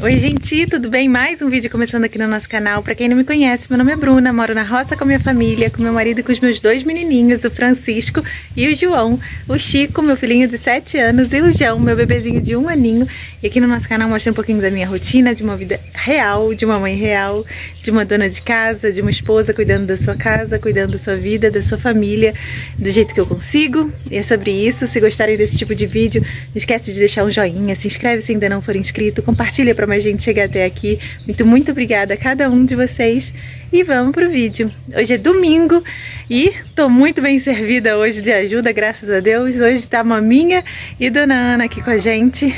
Oi gente, tudo bem? Mais um vídeo começando aqui no nosso canal. Pra quem não me conhece, meu nome é Bruna, moro na roça com a minha família, com meu marido e com os meus dois menininhos, o Francisco e o João, o Chico, meu filhinho de 7 anos, e o João, meu bebezinho de 1 aninho. E aqui no nosso canal mostra um pouquinho da minha rotina, de uma vida real, de uma mãe real, de uma dona de casa, de uma esposa cuidando da sua casa, cuidando da sua vida, da sua família, do jeito que eu consigo. E é sobre isso. Se gostarem desse tipo de vídeo, não esquece de deixar um joinha, se inscreve se ainda não for inscrito, compartilha pra mais gente chegar até aqui. Muito obrigada a cada um de vocês. E vamos pro vídeo. Hoje é domingo e tô muito bem servida hoje de ajuda, graças a Deus. Hoje tá a maminha e Dona Ana aqui com a gente.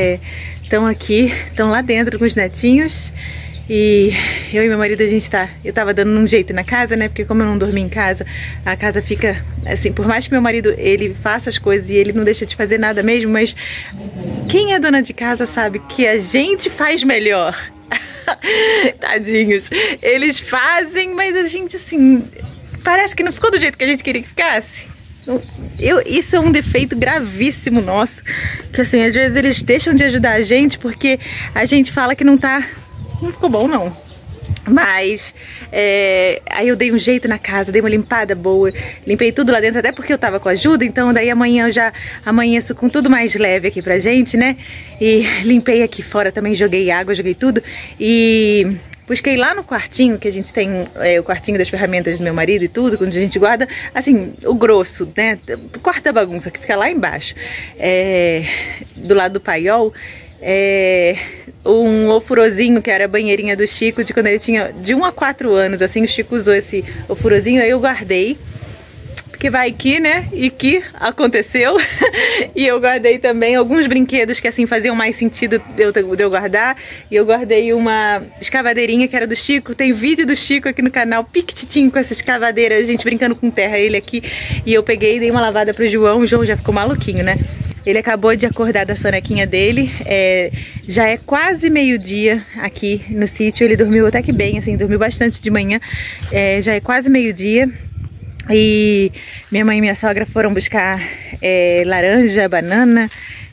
Estão lá dentro com os netinhos. E eu e meu marido, eu tava dando um jeito na casa, né? Porque como eu não dormi em casa, a casa fica assim, por mais que meu marido, ele faça as coisas e ele não deixa de fazer nada mesmo, mas quem é dona de casa sabe que a gente faz melhor. Tadinhos. Eles fazem, mas a gente, assim, parece que não ficou do jeito que a gente queria que ficasse. Isso é um defeito gravíssimo nosso, que assim, às vezes eles deixam de ajudar a gente porque a gente fala que não ficou bom não. Mas aí eu dei um jeito na casa, dei uma limpada boa, limpei tudo lá dentro, até porque eu tava com ajuda, então daí amanhã eu já amanheço com tudo mais leve aqui pra gente, né? E limpei aqui fora também, joguei água, joguei tudo e busquei lá no quartinho, que a gente tem o quartinho das ferramentas do meu marido e tudo, onde a gente guarda, assim, o grosso, né? O quarto da bagunça, que fica lá embaixo, do lado do paiol. Um ofurozinho, que era a banheirinha do Chico, de quando ele tinha de 1 a 4 anos, assim, o Chico usou esse ofurozinho, aí eu guardei, porque vai que, né, e que aconteceu. E eu guardei também alguns brinquedos que assim faziam mais sentido de eu guardar, e eu guardei uma escavadeirinha que era do Chico, tem vídeo do Chico aqui no canal, piquititinho com essa escavadeira, a gente brincando com terra, ele aqui, e eu peguei e dei uma lavada pro João, o João já ficou maluquinho, né? Ele acabou de acordar da sonequinha dele, já é quase meio-dia aqui no sítio, ele dormiu até que bem, assim, dormiu bastante de manhã, já é quase meio-dia e minha mãe e minha sogra foram buscar laranja, banana,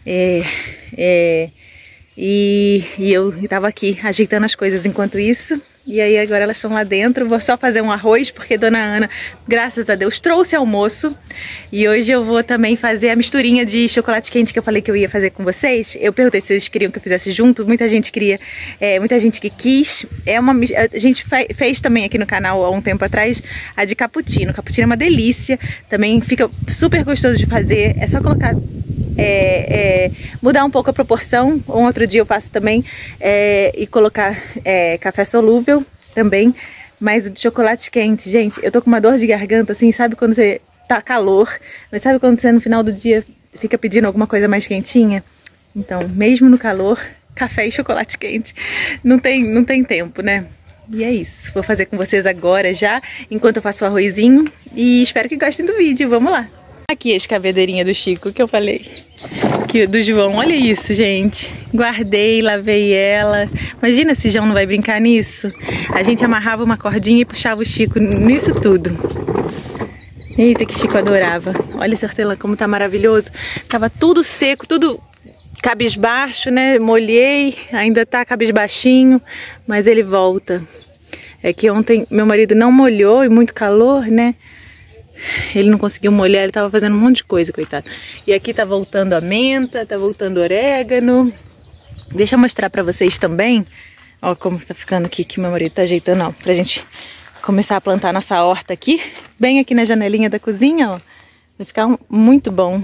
e eu tava aqui ajeitando as coisas enquanto isso. E aí agora elas estão lá dentro, vou só fazer um arroz, porque Dona Ana, graças a Deus, trouxe almoço. E hoje eu vou também fazer a misturinha de chocolate quente que eu falei que eu ia fazer com vocês. Eu perguntei se vocês queriam que eu fizesse junto, muita gente queria, muita gente que quis. A gente fez também aqui no canal há um tempo atrás a de cappuccino. Cappuccino é uma delícia, também fica super gostoso de fazer, é só colocar... mudar um pouco a proporção. Um outro dia eu faço também e colocar café solúvel também, mas o de chocolate quente, gente, eu tô com uma dor de garganta, assim, sabe quando você tá calor, mas sabe quando você no final do dia fica pedindo alguma coisa mais quentinha? Então, mesmo no calor, café e chocolate quente, não tem tempo, né? E é isso, vou fazer com vocês agora já, enquanto eu faço o arrozinho, e espero que gostem do vídeo, vamos lá! Aqui a escavadeirinha do Chico que eu falei, aqui do João, olha isso, gente, guardei, lavei ela, imagina se João não vai brincar nisso, a gente amarrava uma cordinha e puxava o Chico nisso tudo. Eita, que Chico adorava, olha esse hortelã como tá maravilhoso, tava tudo seco, tudo cabisbaixo, né, molhei, ainda tá cabisbaixinho, mas ele volta, é que ontem meu marido não molhou e muito calor, né, ele não conseguiu molhar, ele tava fazendo um monte de coisa, coitado. E aqui tá voltando a menta, tá voltando orégano. Deixa eu mostrar pra vocês também, ó, como tá ficando aqui, que meu marido tá ajeitando, ó, pra gente começar a plantar nossa horta aqui, bem aqui na janelinha da cozinha, ó. Vai ficar muito bom.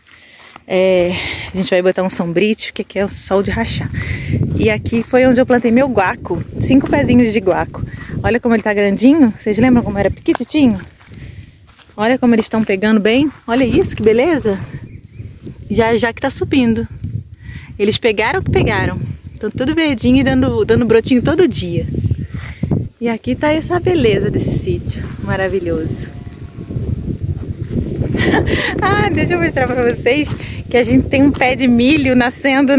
A gente vai botar um sombrite, que aqui é o sol de rachar. E aqui foi onde eu plantei meu guaco, 5 pezinhos de guaco. Olha como ele tá grandinho, vocês lembram como era pequititinho? Olha como eles estão pegando bem. Olha isso, que beleza. Já que tá subindo. Eles pegaram o que pegaram. Estão tudo verdinho e dando brotinho todo dia. E aqui tá essa beleza desse sítio. Maravilhoso. Deixa eu mostrar pra vocês que a gente tem um pé de milho nascendo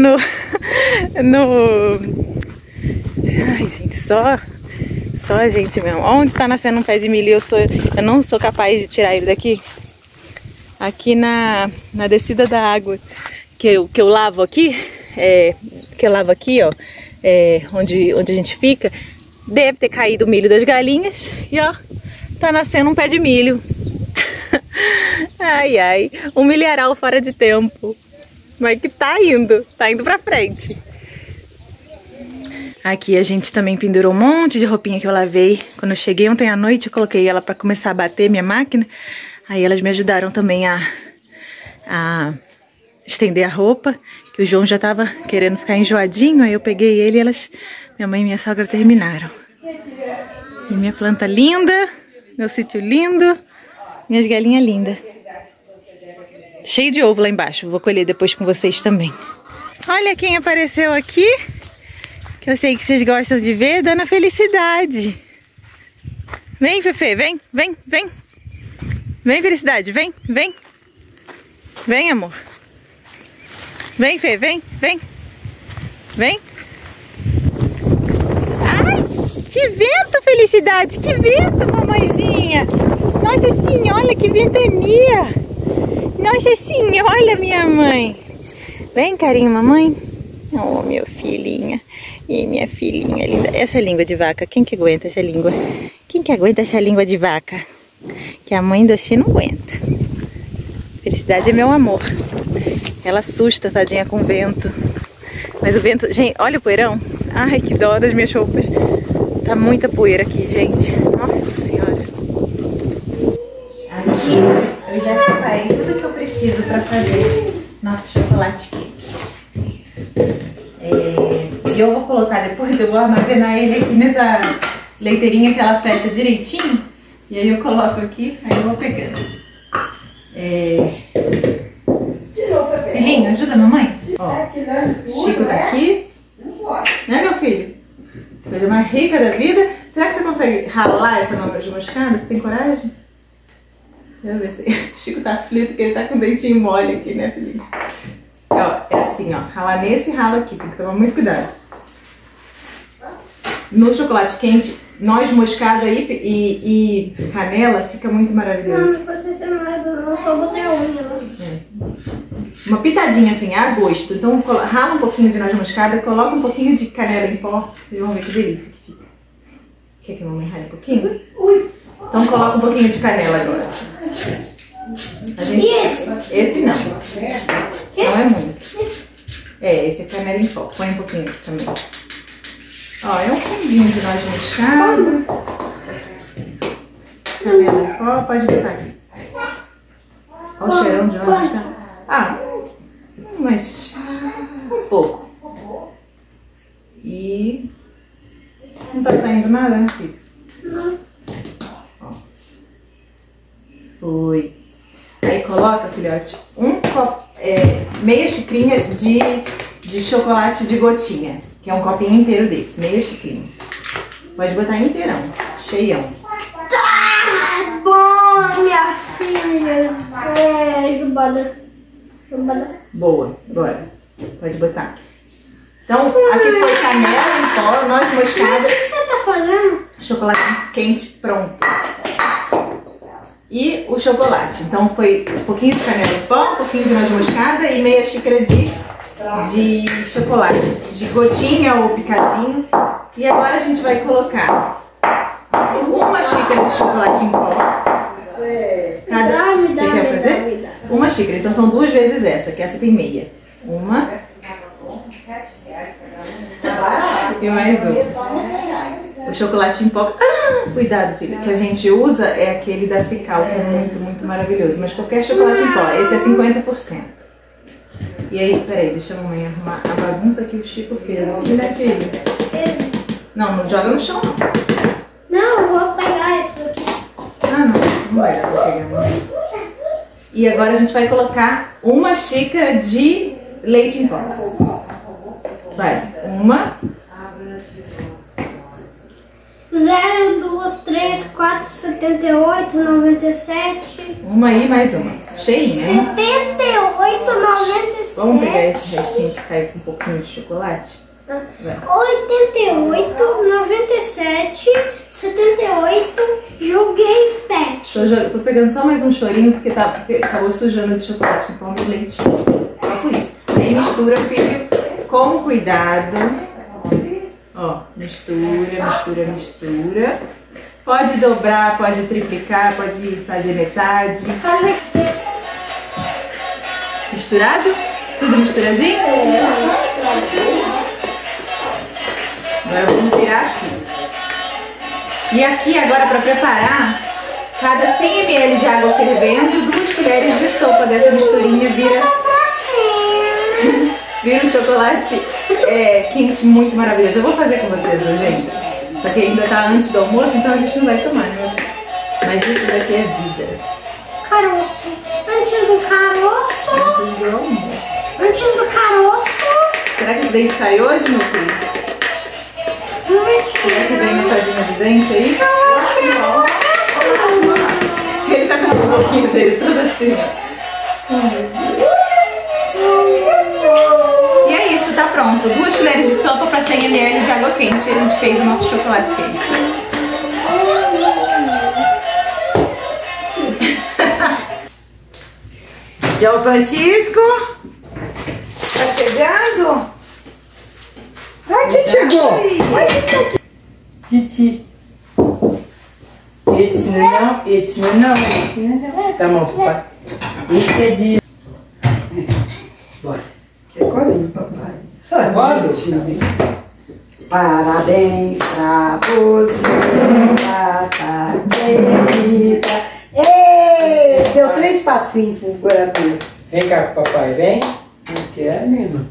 Ai, gente, só a gente mesmo. Onde tá nascendo um pé de milho, eu não sou capaz de tirar ele daqui. Aqui na descida da água que eu lavo aqui, ó, onde a gente fica, deve ter caído o milho das galinhas. E ó, tá nascendo um pé de milho. Ai, ai, um milharal fora de tempo. Mas que tá indo pra frente. Aqui a gente também pendurou um monte de roupinha que eu lavei. Quando eu cheguei ontem à noite, eu coloquei ela pra começar a bater minha máquina. Aí elas me ajudaram também a estender a roupa, que o João já tava querendo ficar enjoadinho. Aí eu peguei ele e minha mãe e minha sogra terminaram. E minha planta linda, meu sítio lindo, minhas galinhas lindas. Cheio de ovo lá embaixo, vou colher depois com vocês também. Olha quem apareceu aqui, que eu sei que vocês gostam de ver, Dona Felicidade. Vem, Fefe, vem, vem, vem. Vem, Felicidade, vem, vem. Vem, amor. Vem, Fê, vem, vem. Vem. Ai, que vento, Felicidade, que vento, mamãezinha. Nossa senhora, que ventania. Nossa senhora, minha mãe. Vem, carinho, mamãe. Oh, meu filhinha. E minha filhinha linda. Essa é língua de vaca, quem que aguenta essa língua? Quem que aguenta essa língua de vaca? Que a mãe doce não aguenta. Felicidade é meu amor. Ela assusta, tadinha, com o vento. Mas o vento... Gente, olha o poeirão. Ai, que dó das minhas roupas. Tá muita poeira aqui, gente. Nossa senhora. Aqui eu já separei tudo que eu preciso pra fazer nosso chocolate quente. E eu vou colocar depois, eu vou armazenar ele aqui nessa leiteirinha que ela fecha direitinho. E aí eu coloco aqui, aí eu vou pegando. Filhinho, ajuda a mamãe? Ó, Chico tá aqui. Né, meu filho? Coisa mais rica da vida. Será que você consegue ralar essa noz moscada? Você tem coragem? Deixa eu ver se... Chico tá aflito porque ele tá com o dentinho mole aqui, né, filhinho? Ó, é assim, ó. Ralar nesse e rala aqui. Tem que tomar muito cuidado. No chocolate quente, noz moscada e canela fica muito maravilhoso. Não, só botei a unha lá. Uma pitadinha assim, a gosto. Então rala um pouquinho de noz moscada, coloca um pouquinho de canela em pó. Vocês vão ver que delícia que fica. Quer que a mamãe rale um pouquinho? Então coloca um pouquinho de canela agora. Esse não. Não é muito. Esse é canela em pó. Põe um pouquinho aqui também. Ó, é um fundinho de noz moscada. Canela em pó, pode botar aqui. Olha o cheirão de noz moscada. Ah, mas um pouco. E não tá saindo nada, né, filho? Não. Ó. Foi. Aí coloca, filhote, meia xicrinha de chocolate de gotinha. Que é um copinho inteiro desse, meia xicrinha. Pode botar inteirão, cheião. Tá bom, minha filha. Jubada. Boa, bora. Pode botar. Então, aqui foi canela em pó, noz moscada. O que você tá fazendo? Chocolate quente pronto. E o chocolate. Então foi um pouquinho de canela em pó, um pouquinho de noz moscada e meia xícara de chocolate, de gotinha ou picadinho. E agora a gente vai colocar uma xícara de chocolate em pó. Você quer fazer? Uma xícara, então são 2 vezes essa, que essa tem meia. Uma. E mais uma. O chocolate em pó. Cuidado, filho, que a gente usa é aquele da Cical, que é muito, muito maravilhoso. Mas qualquer chocolate em pó, esse é 50%. E aí, peraí, deixa a mamãe arrumar a bagunça que o Chico fez aqui, né, filho? Não, não joga no chão, não. Não, eu vou pegar isso aqui. Ah, não, não vai dar pra pegar, mamãe. E agora a gente vai colocar uma xícara de leite em pó. Vai, 0, 2, 3, 4, 78, 97. Uma aí, mais uma. Cheinha, hein? 78, 97. Vamos pegar esse restinho que cai com um pouquinho de chocolate? Vai. 88, 97, 78, joguei pet. Tô pegando só mais um chorinho porque acabou sujando de chocolate em pó e leite. Só por isso. Aí mistura, filho, com cuidado. Ó, mistura, mistura, mistura. Pode dobrar, pode triplicar, pode fazer metade. Misturado? Tudo misturadinho? Agora vamos virar aqui. E aqui agora para preparar, cada 100 ml de água fervendo, 2 colheres de sopa dessa misturinha vira um chocolate quente muito maravilhoso. Eu vou fazer com vocês hoje, gente. Só que ainda tá antes do almoço, então a gente não vai tomar, né? Mas isso daqui é vida. Caroço. Antes do caroço. Antes do almoço. Antes do caroço. Será que esse dente cai hoje, meu filho? Será que vem metadinha do dente aí? Ele tá com essa boquinha dele toda assim. E é isso, tá pronto. 2 colheres de sopa para 100 ml de água quente. E a gente fez o nosso chocolate quente. João Francisco, tá chegando? Ai, quem chegou? Ai, quem tá aqui? Titi. Esse não. Tá bom, papai. Esse é de... Bora. É colinho, papai. Bora, parabéns pra você, data querida. Ei, deu 3 passinhos, fulgurador. Vem cá com o papai, vem. Não quer, Nino?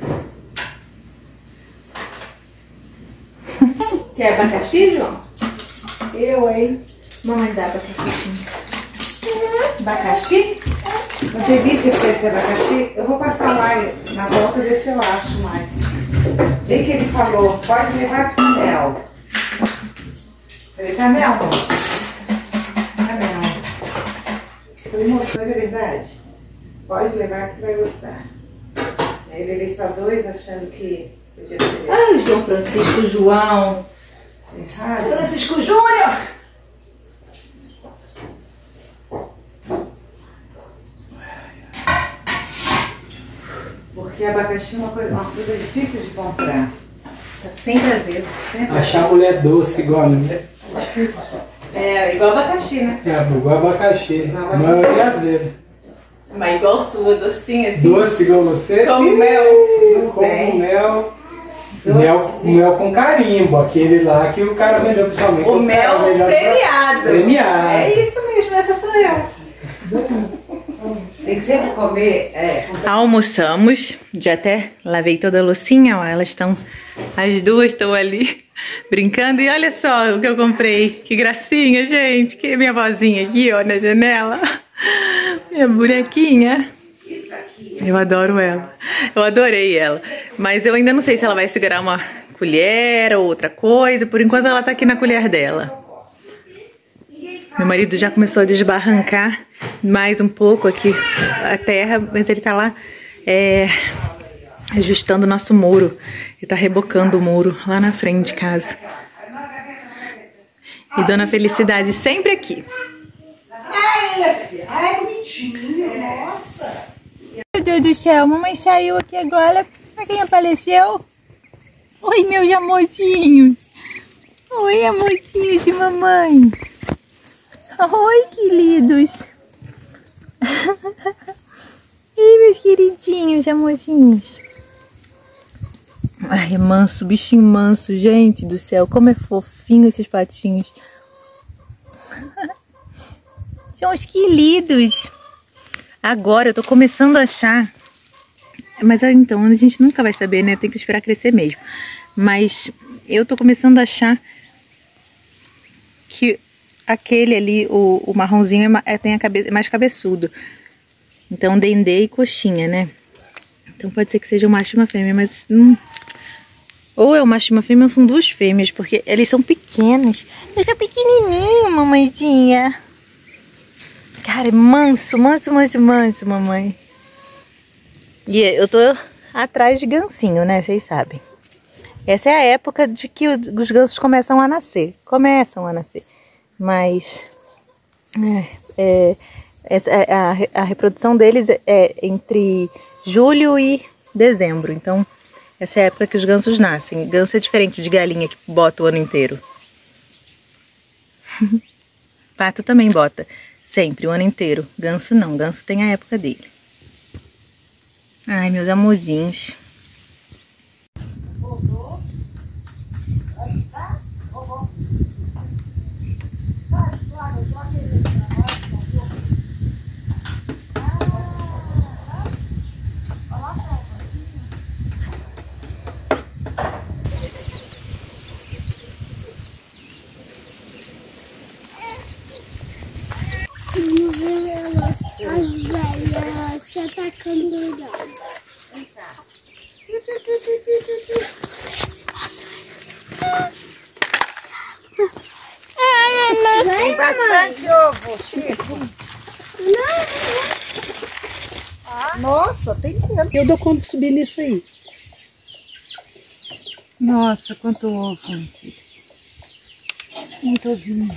Quer abacaxi, João? Eu, hein? Mamãe dá abacaxi. Abacaxi? Uma delícia com esse abacaxi. Eu vou passar lá na volta ver se eu acho mais. Bem que ele falou, pode levar de mel. Falei, tá mel, moço? Tá mel. Falei, moço, é verdade? Pode levar que você vai gostar. Aí eu levei só 2 achando que podia ser. Ai, João Francisco, João. Errado. Francisco Júnior. Porque abacaxi é uma fruta difícil de comprar. Tá sempre azedo. Sempre. Achar mulher doce igual a minha. É difícil. É, igual abacaxi, né? É, igual abacaxi. Não, A maioria é azedo. Mas igual sua, docinha assim. Doce igual você. Como mel. Como mel. Mel com carimbo. Aquele lá que o cara vendeu pessoalmente. O mel premiado. Premiado. É isso mesmo, essa sou eu. Tem que sempre comer. Almoçamos, já até lavei toda a loucinha, ó, elas estão, as duas estão ali brincando e olha só o que eu comprei, que gracinha, gente, que minha vozinha aqui, ó, na janela, minha bonequinha, eu adoro ela, eu adorei ela, mas eu ainda não sei se ela vai segurar uma colher ou outra coisa, por enquanto ela tá aqui na colher dela. Meu marido já começou a desbarrancar mais um pouco aqui a terra, mas ele tá lá ajustando o nosso muro. Ele tá rebocando o muro lá na frente de casa. E Dona Felicidade sempre aqui. Ah, esse! Ai, bonitinho, nossa! Meu Deus do céu, mamãe saiu aqui agora. Olha quem apareceu. Oi, meus amorzinhos. Oi, amorzinhos de mamãe. Oi, queridos. Ih, meus queridinhos, amorzinhos. Ai, é manso, bichinho manso, gente do céu. Como é fofinho esses patinhos. São os queridos. Agora eu tô começando a achar. Mas então, a gente nunca vai saber, né? Tem que esperar crescer mesmo. Mas eu tô começando a achar que aquele ali, o marronzinho, tem a cabeça mais cabeçudo. Então, dendê e coxinha, né? Então pode ser que seja um macho e uma fêmea, mas não... Ou é um macho e uma fêmea ou são 2 fêmeas, porque eles são pequenos. Eu sou pequenininho, mamãezinha. Cara, é manso, manso, manso, manso, mamãe. E eu tô atrás de gansinho, né? Vocês sabem. Essa é a época de que os gansos começam a nascer. Mas a reprodução deles é entre julho e dezembro. Então Essa é a época que os gansos nascem. Ganso é diferente de galinha que bota o ano inteiro. Pato também bota, sempre, o ano inteiro. Ganso não, ganso tem a época dele. Ai, meus amorzinhos. As velhas se atacando o gado. Tem bastante ovo, Chico. Nossa, tem medo. Eu dou conta de subir nisso aí. Nossa, quanto ovo, filho. Muito ovinho.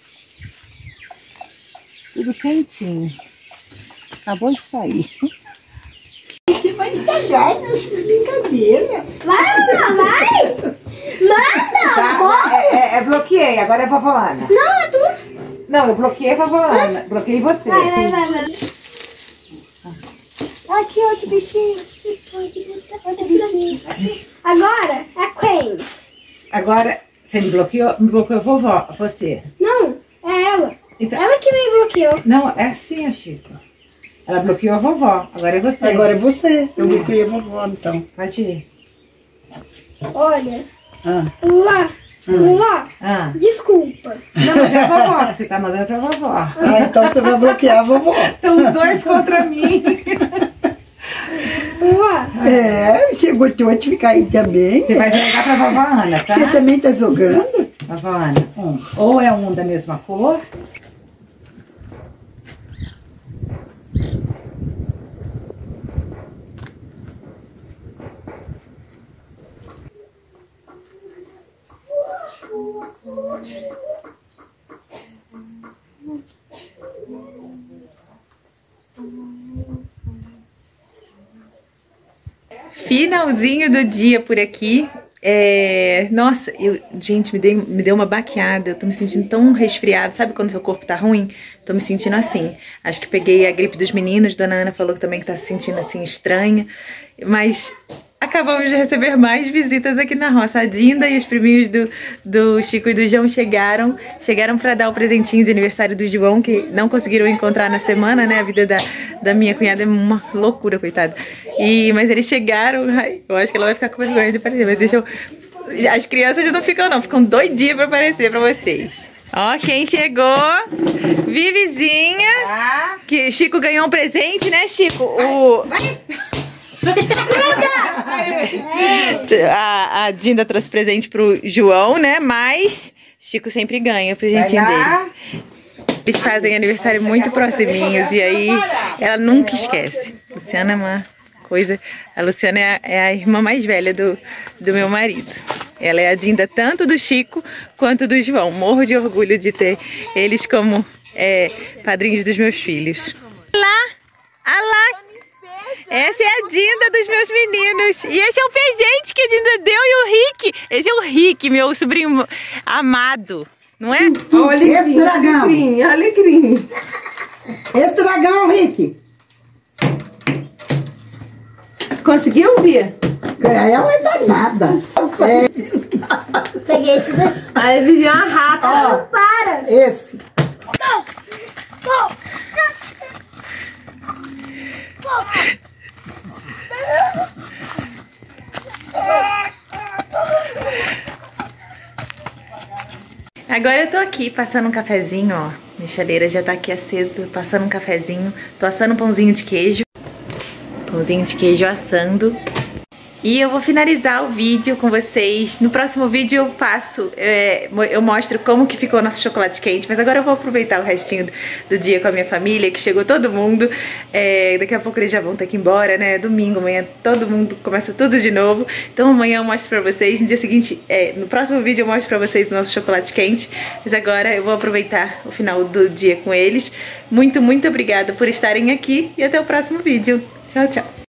Tudo quentinho. Acabou de sair. Você vai estragar, meus brincadeira. Vai, Ana, vai! Manda! Tá, bloqueei, agora é a vovó Ana. Não, é tu. Não, eu bloqueei a vovó Ana. Bloqueei você. Vai. Aqui, outro bichinho. Outro bichinho. Agora é quem? Agora, você me bloqueou a vovó, você. Não, é ela. Então, Ela que me bloqueou. não, é assim, a Chico. Ela bloqueou a vovó, agora é você. Agora é você. Eu bloqueei a vovó, então. Pode ir. Olha, Ah. lá. Ah. Desculpa. Não, mas é a vovó, você tá mandando pra vovó. Ah, então você vai bloquear a vovó. Estão os dois contra mim. Lá. É, você gostou de ficar aí também? Você vai jogar pra vovó Ana, tá? Você também tá jogando? Vovó Ana, ou é um da mesma cor. Finalzinho do dia por aqui. Nossa, gente, me deu uma baqueada. Eu tô me sentindo tão resfriada. Sabe quando seu corpo tá ruim? Tô me sentindo assim. Acho que peguei a gripe dos meninos. Dona Ana falou também que tá se sentindo assim estranha. Mas acabamos de receber mais visitas aqui na roça. A Dinda e os priminhos do Chico e do João chegaram pra dar o presentinho de aniversário do João, que não conseguiram encontrar na semana, né? A vida da minha cunhada é uma loucura, coitada. Mas eles chegaram, eu acho que ela vai ficar com vergonha de aparecer, mas deixa eu... As crianças já não ficam doidinhas pra aparecer pra vocês. Ó, quem chegou? Vivizinha, que Chico ganhou um presente, né, Chico? A Dinda trouxe presente pro João, né? Mas Chico sempre ganha o presentinho dele. Eles fazem aniversário muito proximinhos e aí ela nunca esquece. Luciana é uma coisa... A Luciana é a irmã mais velha do meu marido. Ela é a Dinda tanto do Chico quanto do João. Morro de orgulho de ter eles como padrinhos dos meus filhos. Essa é a Dinda dos meus meninos. E esse é o presente que a Dinda deu e o Rick. Esse é o Rick, meu sobrinho amado. Não é? Esse dragão. Alecrim. Esse dragão, Rick. Conseguiu ouvir? Ela é danada. Peguei esse daqui. Aí vive uma rata. Ó, Para. esse. Agora eu tô aqui passando um cafezinho, ó. Minha chaleira já tá aqui acesa, passando um cafezinho. Tô assando um pãozinho de queijo. Pãozinho de queijo assando. E eu vou finalizar o vídeo com vocês. No próximo vídeo eu faço, eu mostro como que ficou o nosso chocolate quente. Mas agora eu vou aproveitar o restinho do dia com a minha família, que chegou todo mundo. Daqui a pouco eles já vão ter que ir embora, né? Domingo, amanhã todo mundo começa tudo de novo. Então amanhã eu mostro pra vocês. No dia seguinte, no próximo vídeo eu mostro pra vocês o nosso chocolate quente. Mas agora eu vou aproveitar o final do dia com eles. Muito, muito obrigada por estarem aqui e até o próximo vídeo. Tchau, tchau.